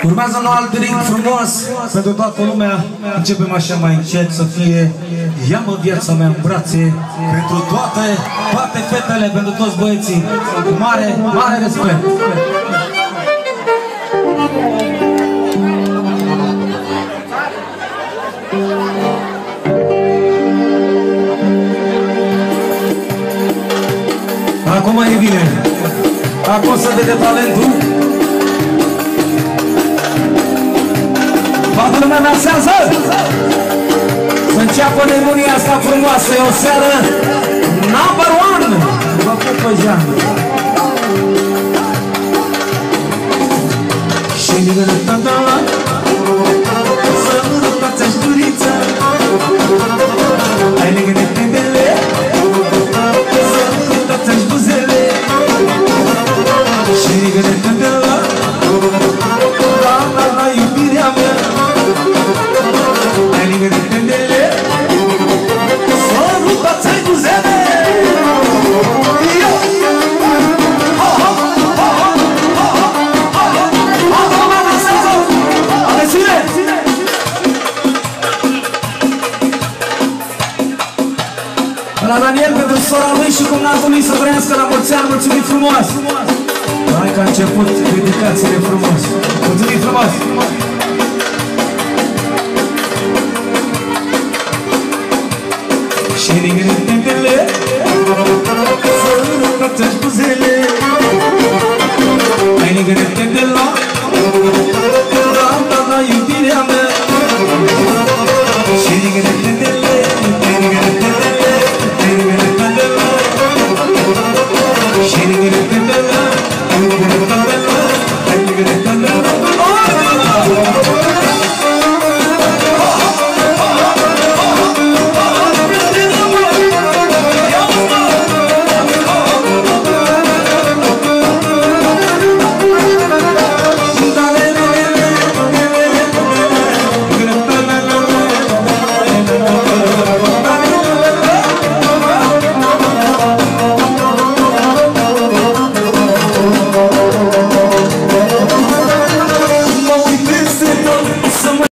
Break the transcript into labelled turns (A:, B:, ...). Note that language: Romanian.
A: Urmează un alt ring frumos pentru toată lumea. Începem așa mai încet să fie ia-mă viața mea în brațe pentru toate fetele, pentru toți băieții. Cu mare respect. Acum e bine. Acum se vede talentul. Toată lumea dansează! Să înceapă nebunia asta frumoasă. E o seară number one! Vă pupă Jean. Și lângă de tata să nu rătați-aș duriță. Ai lângă de tendele să nu rătați-aș buzele. Și lângă de tendele la iubirea mea. Ai lângă de tendele să nu rătați-aș buzele. La Daniel pentru sora lui și cumnatul lui să trăiască la mulți ani, mulțumim frumos! Hai că a început dedicațiile frumos! Mulțumim frumos! Și lângă tendele să nu rătați buzele. Hai lângă tendele